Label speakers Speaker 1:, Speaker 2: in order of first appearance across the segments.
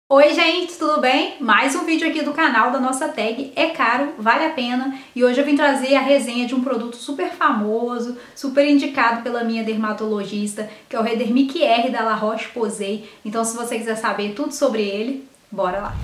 Speaker 1: Oi gente, tudo bem? Mais um vídeo aqui do canal da nossa tag É Caro, Vale a Pena, e hoje eu vim trazer a resenha de um produto super famoso, super indicado pela minha dermatologista, que é o Redermic R da La Roche-Posay. Então se você quiser saber tudo sobre ele, bora lá!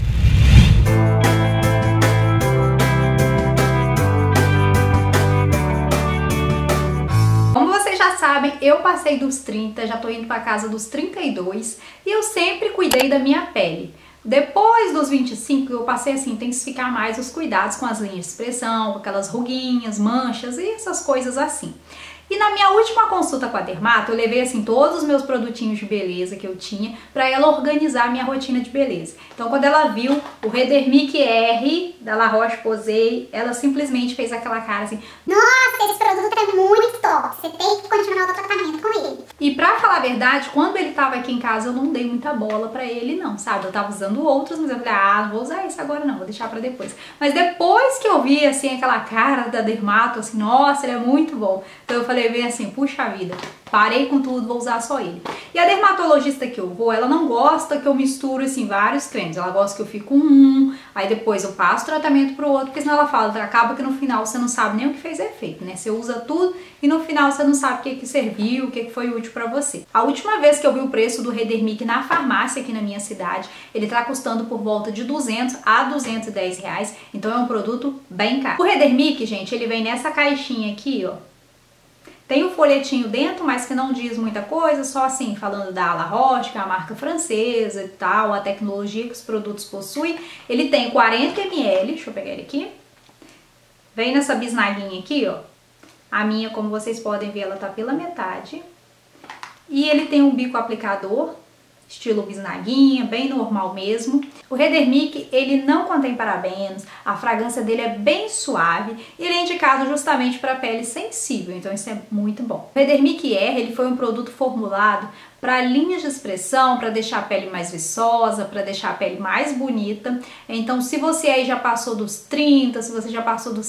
Speaker 1: Como vocês já sabem, eu passei dos 30, já tô indo pra casa dos 32 e eu sempre cuidei da minha pele. Depois dos 25 eu passei assim, a intensificar mais os cuidados com as linhas de expressão, com aquelas ruguinhas, manchas e essas coisas assim. E na minha última consulta com a dermato, eu levei assim todos os meus produtinhos de beleza que eu tinha pra ela organizar a minha rotina de beleza. Então quando ela viu o Redermic R da La Roche-Posay, ela simplesmente fez aquela cara assim:
Speaker 2: nossa, esse produto é muito top, você tem que continuar o tratamento com ele.
Speaker 1: E pra falar a verdade, quando ele tava aqui em casa eu não dei muita bola pra ele não, sabe? Eu tava usando outros, mas eu falei, não vou usar esse agora não, vou deixar pra depois. Mas depois que eu vi assim aquela cara da dermato, assim, nossa, ele é muito bom. Então eu falei bem assim, puxa vida, parei com tudo, vou usar só ele. E a dermatologista que eu vou, ela não gosta que eu misture assim vários cremes, ela gosta que eu fique com um, aí depois eu passo tratamento pro outro, porque senão ela fala, acaba que no final você não sabe nem o que fez efeito, né? Você usa tudo e no final você não sabe o que que serviu, o que que foi útil pra você. A última vez que eu vi o preço do Redermic na farmácia aqui na minha cidade, ele tá custando por volta de 200 a 210 reais, então é um produto bem caro. O Redermic, gente, ele vem nessa caixinha aqui, ó. Tem um folhetinho dentro, mas que não diz muita coisa, só assim, falando da La Roche, que é a marca francesa e tal, a tecnologia que os produtos possuem. Ele tem 40 ml, deixa eu pegar ele aqui. Vem nessa bisnaguinha aqui, ó. A minha, como vocês podem ver, ela tá pela metade. E ele tem um bico aplicador, estilo bisnaguinha, bem normal mesmo. O Redermic, ele não contém parabenos, a fragrância dele é bem suave e ele é indicado justamente para pele sensível, então isso é muito bom. O Redermic R, ele foi um produto formulado para linhas de expressão, para deixar a pele mais viçosa, para deixar a pele mais bonita. Então se você aí já passou dos 30, se você já passou dos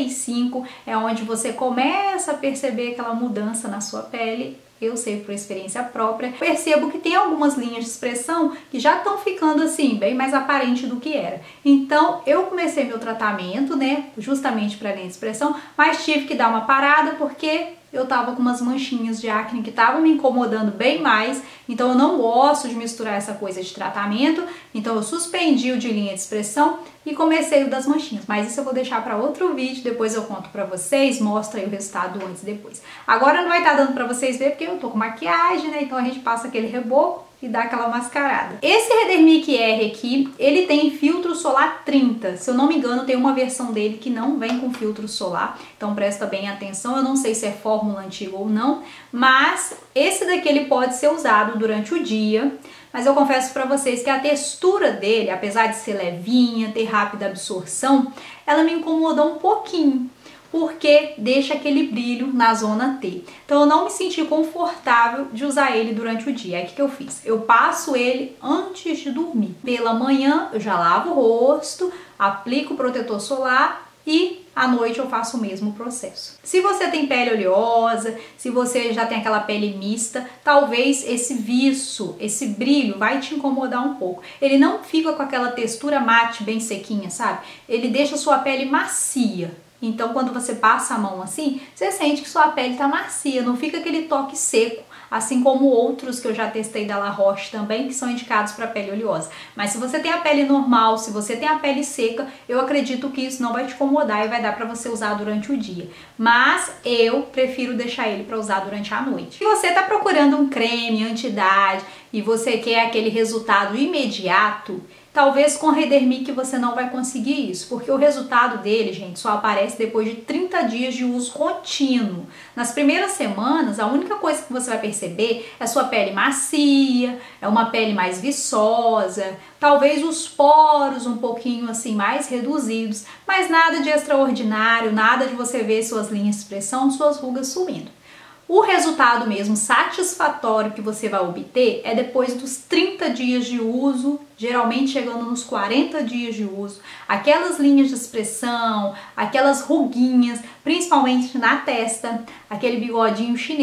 Speaker 1: 35, é onde você começa a perceber aquela mudança na sua pele. Eu sei por experiência própria, percebo que tem algumas linhas de expressão que já estão ficando assim, bem mais aparente do que era. Então eu comecei meu tratamento, né, justamente para linha de expressão, mas tive que dar uma parada porque eu tava com umas manchinhas de acne que estavam me incomodando bem mais, então eu não gosto de misturar essa coisa de tratamento, então eu suspendi o de linha de expressão e comecei o das manchinhas, mas isso eu vou deixar para outro vídeo, depois eu conto pra vocês, mostro aí o resultado antes e depois. Agora não vai estar dando pra vocês ver porque eu tô com maquiagem, né, então a gente passa aquele reboco e dá aquela mascarada. Esse Redermic R aqui, ele tem filtro solar 30, se eu não me engano tem uma versão dele que não vem com filtro solar, então presta bem atenção, eu não sei se é fórmula antiga ou não, mas esse daqui ele pode ser usado durante o dia, mas eu confesso pra vocês que a textura dele, apesar de ser levinha, ter rápida absorção, ela me incomoda um pouquinho, porque deixa aquele brilho na zona T. Então eu não me senti confortável de usar ele durante o dia. Aí o que eu fiz? Eu passo ele antes de dormir. Pela manhã eu já lavo o rosto, aplico o protetor solar e à noite eu faço o mesmo processo. Se você tem pele oleosa, se você já tem aquela pele mista, talvez esse viço, esse brilho vai te incomodar um pouco. Ele não fica com aquela textura mate bem sequinha, sabe? Ele deixa a sua pele macia. Então quando você passa a mão assim, você sente que sua pele tá macia, não fica aquele toque seco, assim como outros que eu já testei da La Roche também, que são indicados para pele oleosa. Mas se você tem a pele normal, se você tem a pele seca, eu acredito que isso não vai te incomodar e vai dar para você usar durante o dia. Mas eu prefiro deixar ele para usar durante a noite. Se você tá procurando um creme anti-idade e você quer aquele resultado imediato, talvez com o Redermic você não vai conseguir isso, porque o resultado dele, gente, só aparece depois de 30 dias de uso contínuo. Nas primeiras semanas, a única coisa que você vai perceber é a sua pele macia, é uma pele mais viçosa, talvez os poros um pouquinho assim mais reduzidos, mas nada de extraordinário, nada de você ver suas linhas de expressão, suas rugas sumindo. O resultado mesmo satisfatório que você vai obter é depois dos 30 dias de uso, geralmente chegando nos 40 dias de uso, aquelas linhas de expressão, aquelas ruguinhas, principalmente na testa, aquele bigodinho chinês,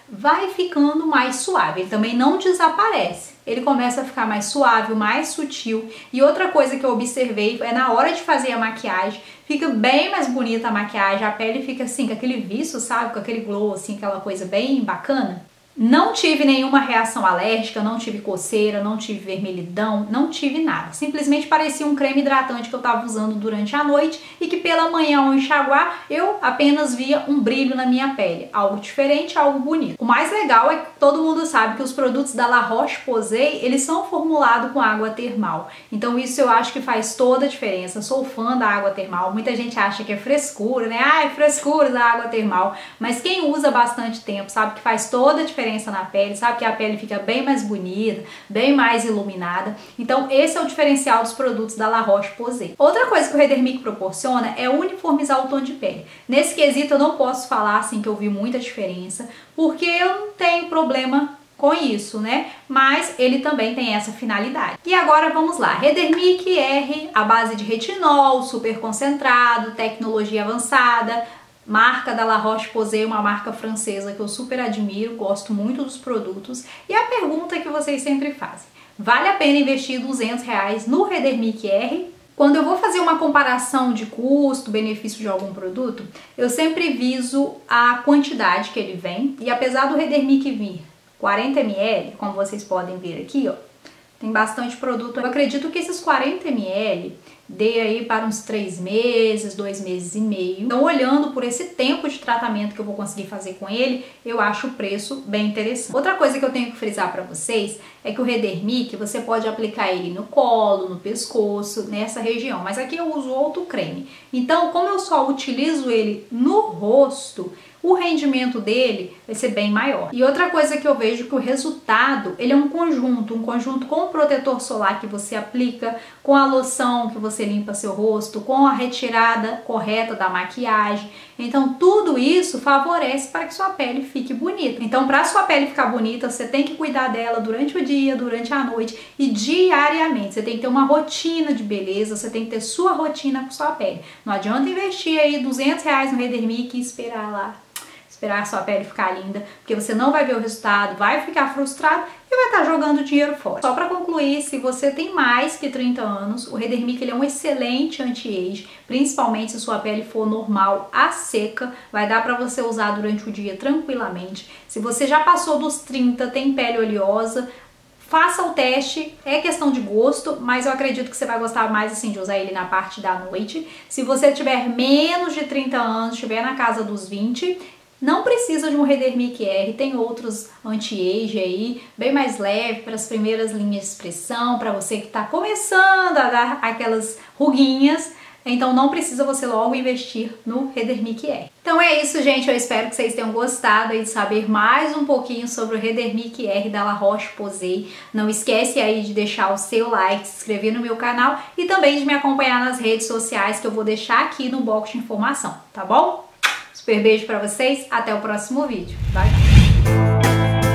Speaker 1: vai ficando mais suave. Ele também não desaparece. Ele começa a ficar mais suave, mais sutil. E outra coisa que eu observei é na hora de fazer a maquiagem, fica bem mais bonita a maquiagem, a pele fica assim, com aquele viço, sabe? Com aquele glow, assim, aquela coisa bem bacana. Não tive nenhuma reação alérgica, não tive coceira, não tive vermelhidão, não tive nada. Simplesmente parecia um creme hidratante que eu tava usando durante a noite e que pela manhã ao enxaguar eu apenas via um brilho na minha pele. Algo diferente, algo bonito. O mais legal é que todo mundo sabe que os produtos da La Roche-Posay, eles são formulados com água termal. Então isso eu acho que faz toda a diferença. Sou fã da água termal. Muita gente acha que é frescura, né? Ah, é frescura da água termal. Mas quem usa bastante tempo sabe que faz toda a diferença na pele, sabe que a pele fica bem mais bonita, bem mais iluminada. Então esse é o diferencial dos produtos da La Roche-Posay. Outra coisa que o Redermic proporciona é uniformizar o tom de pele. Nesse quesito eu não posso falar assim que eu vi muita diferença, porque eu não tenho problema com isso, né? Mas ele também tem essa finalidade. E agora vamos lá. Redermic R, a base de retinol, super concentrado, tecnologia avançada, marca da La Roche-Posay, uma marca francesa que eu super admiro, gosto muito dos produtos. E a pergunta que vocês sempre fazem: vale a pena investir R$200 no Redermic R? Quando eu vou fazer uma comparação de custo-benefício de algum produto, eu sempre viso a quantidade que ele vem. E apesar do Redermic vir 40 ml, como vocês podem ver aqui, ó, tem bastante produto. Eu acredito que esses 40 ml dê aí para uns 3 meses, 2 meses e meio. Então, olhando por esse tempo de tratamento que eu vou conseguir fazer com ele, eu acho o preço bem interessante. Outra coisa que eu tenho que frisar para vocês é que o Redermic, você pode aplicar ele no colo, no pescoço, nessa região. Mas aqui eu uso outro creme. Então, como eu só utilizo ele no rosto, o rendimento dele vai ser bem maior. E outra coisa que eu vejo que o resultado, ele é um conjunto com o protetor solar que você aplica, com a loção que você limpa seu rosto, com a retirada correta da maquiagem. Então tudo isso favorece para que sua pele fique bonita. Então para sua pele ficar bonita, você tem que cuidar dela durante o dia, durante a noite e diariamente. Você tem que ter uma rotina de beleza, você tem que ter sua rotina com sua pele. Não adianta investir aí R$200 no Redermic e esperar a sua pele ficar linda, porque você não vai ver o resultado, vai ficar frustrado e vai estar jogando dinheiro fora. Só para concluir, se você tem mais que 30 anos, o Redermic ele é um excelente anti-age, principalmente se sua pele for normal a seca, vai dar para você usar durante o dia tranquilamente. Se você já passou dos 30, tem pele oleosa, faça o teste, é questão de gosto, mas eu acredito que você vai gostar mais assim de usar ele na parte da noite. Se você tiver menos de 30 anos, estiver na casa dos 20, não precisa de um Redermic R, tem outros anti-age aí, bem mais leve, para as primeiras linhas de expressão, para você que está começando a dar aquelas ruguinhas. Então não precisa você logo investir no Redermic R. Então é isso, gente. Eu espero que vocês tenham gostado aí de saber mais um pouquinho sobre o Redermic R da La Roche-Posay. Não esquece aí de deixar o seu like, se inscrever no meu canal e também de me acompanhar nas redes sociais que eu vou deixar aqui no box de informação, tá bom? Super beijo pra vocês, até o próximo vídeo. Bye!